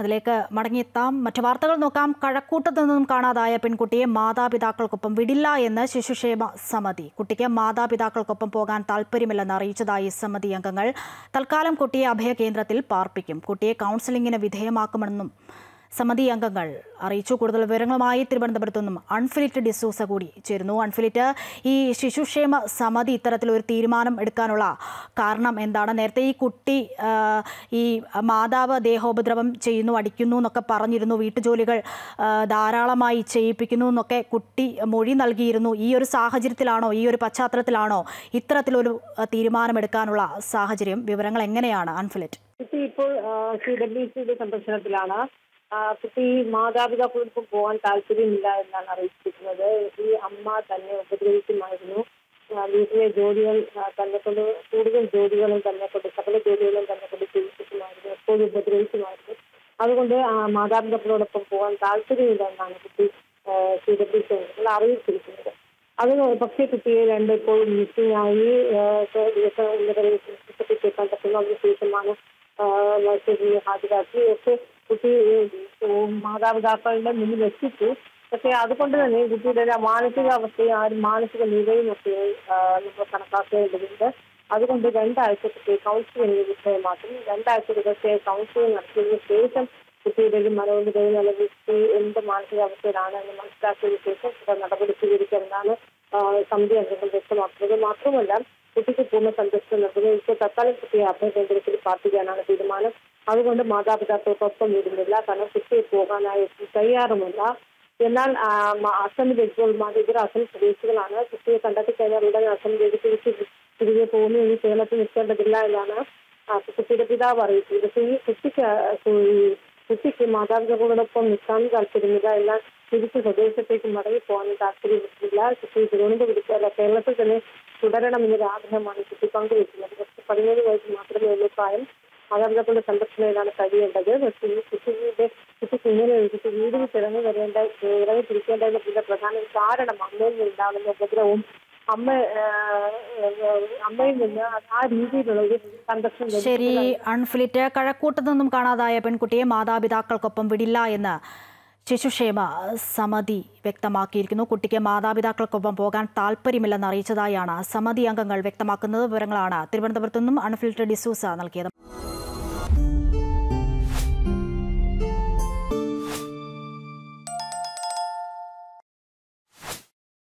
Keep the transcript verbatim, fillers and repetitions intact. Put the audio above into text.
അതിലേക്ക് മടങ്ങിയെത്താം. മറ്റു വാർത്തകൾ നോക്കാം. കഴക്കൂട്ടത്തു നിന്നും കാണാതായ പെൺകുട്ടിയെ മാതാപിതാക്കൾക്കൊപ്പം വിടില്ല എന്ന് ശിശുക്ഷേമ സമിതി. കുട്ടിക്ക് മാതാപിതാക്കൾക്കൊപ്പം പോകാൻ താൽപ്പര്യമില്ലെന്ന് അറിയിച്ചതായി സമിതി അംഗങ്ങൾ. തൽക്കാലം കുട്ടിയെ അഭയകേന്ദ്രത്തിൽ പാർപ്പിക്കും. കുട്ടിയെ കൗൺസിലിംഗിന് വിധേയമാക്കുമെന്നും സമിതി അംഗങ്ങൾ അറിയിച്ചു. കൂടുതൽ വിവരങ്ങളുമായി തിരുവനന്തപുരത്തു നിന്നും അൺഫിലിറ്റ് ഡിസൂസ കൂടി ചേരുന്നു. അൺഫിലിറ്റ്, ഈ ശിശുക്ഷേമ സമിതി ഇത്തരത്തിലൊരു തീരുമാനം എടുക്കാനുള്ള കാരണം എന്താണ്? നേരത്തെ ഈ കുട്ടി ഈ മാതാവ് ദേഹോപദ്രവം ചെയ്യുന്നു, അടിക്കുന്നു എന്നൊക്കെ പറഞ്ഞിരുന്നു, വീട്ടുജോലികൾ ധാരാളമായി ചെയ്യിപ്പിക്കുന്നു എന്നൊക്കെ കുട്ടി മൊഴി നൽകിയിരുന്നു. ഈ ഒരു സാഹചര്യത്തിലാണോ, ഈ ഒരു പശ്ചാത്തലത്തിലാണോ ഇത്തരത്തിലൊരു തീരുമാനമെടുക്കാനുള്ള സാഹചര്യം? വിവരങ്ങൾ എങ്ങനെയാണ് അൺഫിലിറ്റ്? ഇപ്പോൾ സി ഡബ്ല്യു സിയുടെ സംരക്ഷണത്തിലാണ്. കുട്ടി മാതാപിതാക്കൾക്കും പോകാൻ താല്പര്യമില്ല എന്നാണ് അറിയിച്ചിരിക്കുന്നത്. ഈ അമ്മ തന്നെ ഉപദ്രവിക്കുമായിരുന്നു. വീട്ടിലെ ജോലികൾ തന്നെ കൊണ്ട് കൂടുതൽ ജോലികളും തന്നെ കൊണ്ട് സകല ജോലികളും തന്നെ കൊണ്ട് ചെയ്യിപ്പിക്കുമായിരുന്നു, എപ്പോഴും ഉപദ്രവിക്കുമായിരുന്നു. അതുകൊണ്ട് മാതാപിതാക്കളോടൊപ്പം പോകാൻ താല്പര്യമില്ല എന്നാണ് കുട്ടി സി ഡബ്ല്യു സി അറിയിച്ചിരിക്കുന്നത്. അത് പക്ഷേ കുട്ടിയെ രണ്ട് ഇപ്പോൾ മിസ്സിംഗ് ആയി ദിവസം കണ്ടെത്തുന്നു. അതിനുശേഷമാണ് ഹാജരാക്കി. പക്ഷേ കുട്ടി മാതാപിതാക്കളുടെ മുന്നിൽ എത്തിച്ചു. പക്ഷേ അതുകൊണ്ട് തന്നെ കുട്ടിയുടെ മാനസികാവസ്ഥയും ആ ഒരു മാനസിക നിലയും ഒക്കെ നമ്മൾ കണക്കാക്കേണ്ടതുണ്ട്. അതുകൊണ്ട് രണ്ടാഴ്ച കുട്ടിയെ കൗൺസിലിംഗ് വിഷയമാക്കും. രണ്ടാഴ്ച ദിവസത്തെ കൗൺസിലിംഗ് നടത്തിയതിനു ശേഷം കുട്ടിയുടെ ഒരു മനോനിലയും അല്ലെങ്കിൽ കുട്ടി എന്ത് മാനസികാവസ്ഥയിലാണ് എന്ന് മനസ്സിലാക്കിയതിനു ശേഷം നടപടി സ്വീകരിക്കാമെന്നാണ് സമിതി അംഗങ്ങൾ വ്യക്തമാക്കുന്നത്. മാത്രമല്ല കുട്ടിക്ക് പൂർണ്ണ സംരക്ഷണം നൽകുന്നത് ഇപ്പോൾ തൽക്കാലം കുട്ടിയെ അഭയകേന്ദ്രത്തിൽ പാർപ്പിക്കാനാണ് തീരുമാനം. അതുകൊണ്ട് മാതാപിതാക്കൾക്കൊപ്പം വിടുന്നില്ല, കാരണം കുട്ടിയെ പോകാനായി തയ്യാറുമില്ല. എന്നാൽ അസമിലെ ജഡ്ജിമാർ ഇവർ അസം സ്വദേശികളാണ്. കുട്ടിയെ കണ്ടെത്തി കഴിഞ്ഞാൽ ഉടനെ അസമിലേക്ക് തിരിച്ച് തിരികെ പോകുന്നു, ഈ കേരളത്തിൽ നിൽക്കേണ്ടതില്ല എന്നാണ് കുട്ടിയുടെ പിതാവ് അറിയിച്ചത്. പക്ഷേ ഈ കുട്ടിക്ക് കുട്ടിക്ക് മാതാപിതാക്കളോടൊപ്പം നിൽക്കാനും താല്പര്യമില്ല, എന്നാൽ തിരിച്ച് സ്വദേശത്തേക്ക് മടങ്ങി പോകാനും താല്പര്യമില്ല. കുട്ടി തിരുവനന്തപുരത്ത് കേരളത്തിൽ തന്നെ തുടരണമെന്നൊരു ആഗ്രഹമാണ് കുട്ടി പങ്കുവെക്കുന്നത്. പക്ഷെ പതിമൂന്ന് വയസ്സ് മാത്രമേ ഉള്ളൂ പ്രായം. മാതാപിതാക്കളുടെ സംരക്ഷണയിലാണ് കഴിയേണ്ടത്. പക്ഷേ ഈ കുട്ടിയുടെ കുട്ടിക്ക് ഇങ്ങനെ കുട്ടി വീടിന് തിറങ്ങി വരേണ്ട ഇറങ്ങി തിരിക്കേണ്ടതിന്റെ പ്രധാന കാരണം അമ്മയിൽ നിന്നുണ്ടാകുന്ന ഉപദ്രവവും അമ്മ അമ്മയിൽ നിന്ന് ആ രീതിയിലുള്ള ഒരു സംരക്ഷണം. ശരി അൺഫിലിറ്റ്, കഴക്കൂട്ടത്തു നിന്നും കാണാതായ പെൺകുട്ടിയെ മാതാപിതാക്കൾക്കൊപ്പം വിടില്ല എന്ന് ശിശുക്ഷേമ സമിതി വ്യക്തമാക്കിയിരിക്കുന്നു. കുട്ടിക്ക് മാതാപിതാക്കൾക്കൊപ്പം പോകാൻ താല്പര്യമില്ലെന്ന് അറിയിച്ചതായാണ് സമിതി അംഗങ്ങൾ വ്യക്തമാക്കുന്നത്. വിവരങ്ങളാണ് തിരുവനന്തപുരത്തു നിന്നും അൺഫിലിറ്റ് ഡിസൂസ നൽകിയത്.